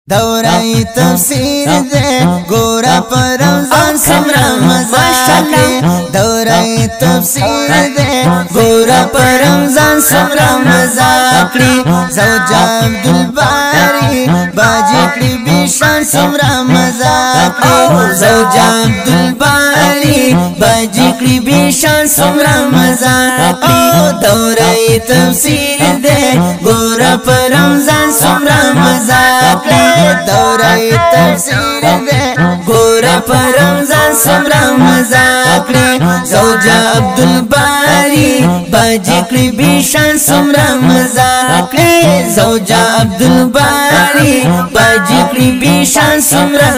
دورای تفسیر دے گورا پر رمضان سمرا مزاقی دورای تفسیر دے گورا پر رمضان سمرا مزاقی زوجا عبدالباری باجی کلی بیشان سمرا مزاقی زوجا عبدالباری باجی کلی بیشان سمرا مزاقی دورای تفسیر دے گورا پر رمضان سمرا مزاقی دورای تفسیر دے گورا پر رمضان سمرا مزاقی زوجا عبدالباری باجی کلی بیشان سمرا مزاقی زوجا عبدالباری باجی کلی بیشان سمرا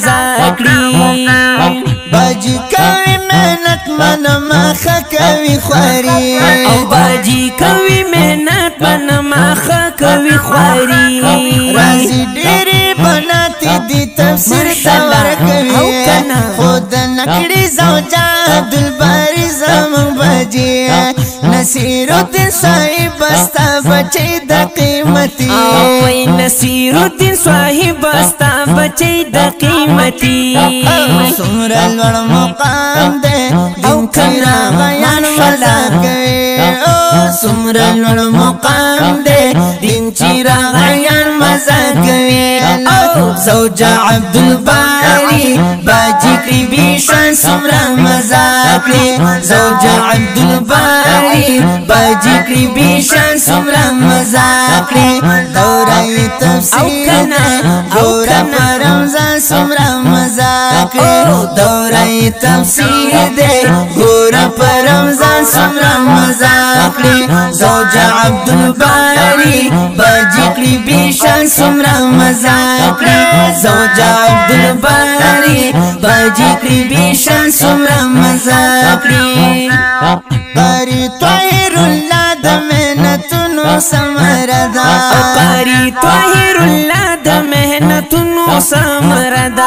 مزاقی باجی کوي مهنت من مخه کوي خواري او باجی کوي مهنت من مخه کوي خواري رازي ډېرې بناتي دي تفسیر تور کوي خود نکړي زوجا عبدالباری زمون باجی نصیر الدین صاحب استا بچي د قیمتي وای نصیر الدین صاحب استا بچي د قیمتي سمرا لوړ مقام دے دین چیرا غیان مزا کوي سمرا لوړ مقام دے دین چیرا غیان مزا کوي زوجا عبدالباری باجی کلی بیشان سمرا مزا کوي زوجا عبدالباری باجی کلی بیشان سمرا مزا کوي دورای تفسیر گورا پر رمضان سمرا مزا کوي دورای تفسیر دے گورا پر رمضان سمرا مزا کوي زوجا عبدالباری باجی کلی بیشان سمرا مزا کوي زوجا عبدالباری باجی کلی بیشان سمرا مزا کوي باری طاهر الله د مهنتونو سمردا قاری طاهر الله د مهنتونو سمردا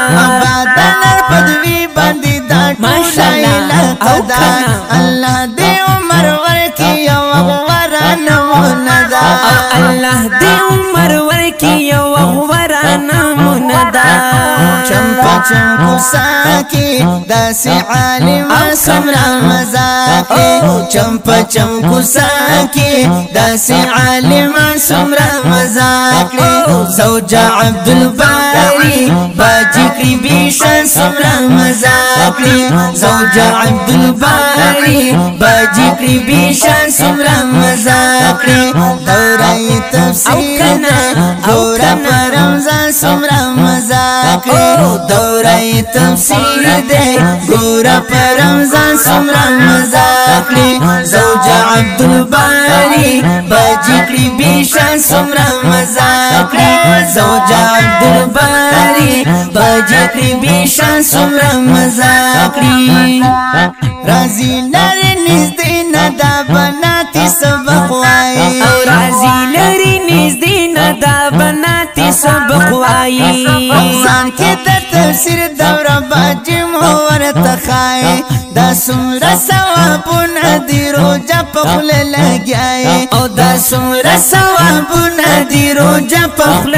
بدل پدوی باندې دا ماشاءالله قدا الله دې عمر ورکی او غفران مندا الله دې عمر ورکی او غفران مندا چمپا چمکو ساکی داسی عالم سمرا مزاقی چمپا چمکو ساکی داسی عالم سمرا مزاقی زوجا عبدالباری باجی کلی بیشان سمرا مزاقی زوجا عبدالباری باجی کلی بیشان سمرا مزاقی دورای تفسیر گورا پر رمضان سمرا مزاقی دورای تفسیر دے گورا پر رمضان سمرا مزاقی زوجا عبدالباری باجی کلی بیشان سمرا مزاقی زوجا عبدالباری باجی کلی بیشان سمرا مزاقی رازی لری نزدی ندا بناتی سبق وائی رازی لری نزدی ندا بناتی سبق وائی رمضان کے در تفسیر دورہ باجی مور تخائی دا سمرا ثوابونا دی روجا پخل لگیائی او دا سمرا ثوابونا دی روجا پخل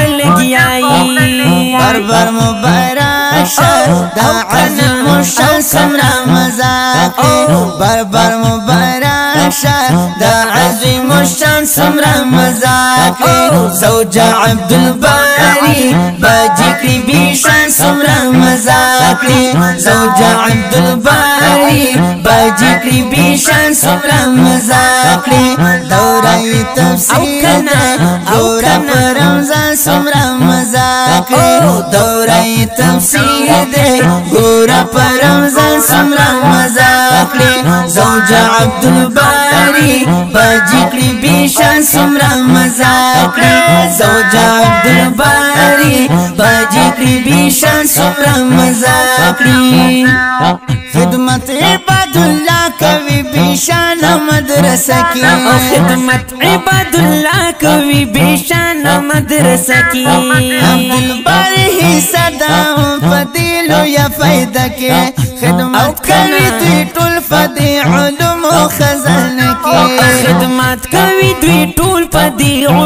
لگیائی بربر مبارک شر دا عظیم الشان سمرا مزاقی بربر مبارک شر دا عظیم الشان سمرا مزاقی زوجا عبدالباری باجی کلی بیشان سمرا مزاقی زوجا عبدالباری باجی کلی بیشان سمرا مزاقی دورای تفسیر گورا پر رمضان سمرا مزاقی دورای تفسیر دے گورا پر رمضان سمرا مزاقی زوجا عبدالباری باجی کلی بیشان سمرا مزاقی زوجا عبدالباری باجی کلی بیشان سمرا مزاقی خدمت عباد اللہ کوي بیشان مدرسه کی خدمت عباد الله کوي بیشان مدرسه کی عبدالباری صدا فضیل یا فائدہ کی خدمت کوي دوی ټول فضی علوم خزانه کی خدمت کوي دوی ټول په دې علوم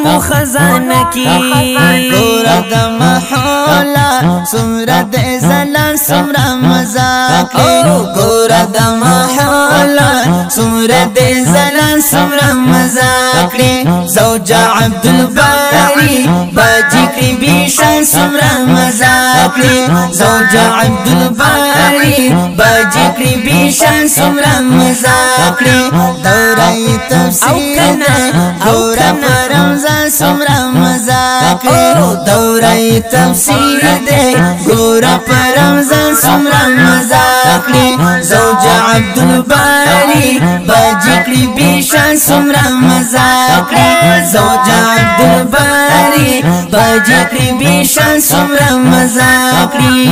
و خزانه کی ګور د محولا سمره د زلال سمره مزاق ګور د محولا سمره د زلال سمره مزاق زوج عبد الباری باجی کی بیشان سمره مزاق زوج عبد الباری باجی کی بیشان سمره مزاق دوره تفسیر ګور پر رمضان سمره مزاق دوره تفسیر دے ګور پر رمضان سمره مزاق زوج عبد الباری باجی کی بیشان سمره مزاق زوج عبد الباری باجی کی بیشان سمره مزاق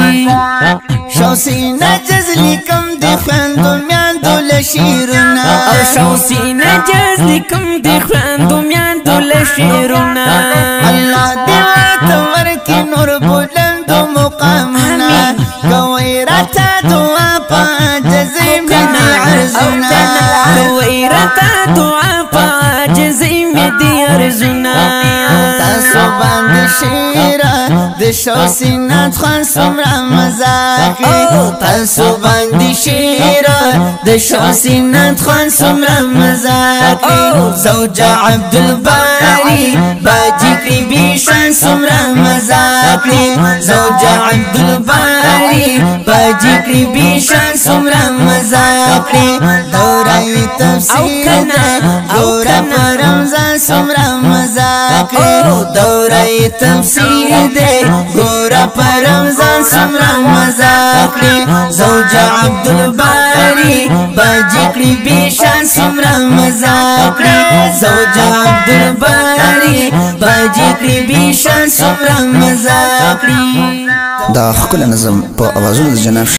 شوسی نجز لیکم دی خوندو میاندو لشیرونا او شوسی نجز لیکم دی خوندو میاندو لشیرونا اللہ دیوات ورکی نور بلندو مقامنا کویرتا دعا پا جزیم دی عرزنا کویرتا دعا پا جزیم دی عرزنا تاسو باندې شیرا د شوسی نات خان سمره مزاق تاسو باندې شیرا د شوسی نات خان سمره مزاق زوج عبد الباری باجی کی بیشان سمره مزاق زوج عبد الباری باجی کی بیشان سمره مزاق دوره تفسیر ګور پر رمضان سمره مزاق دوره تفسیر دے ګور پر رمضان سمره مزاق زوج عبد الباری باجی کی بیشان سمره مزاق زوج عبد الباری باجی کی بیشان سمره مزاق دا خپل نظم په اوازونو د جناب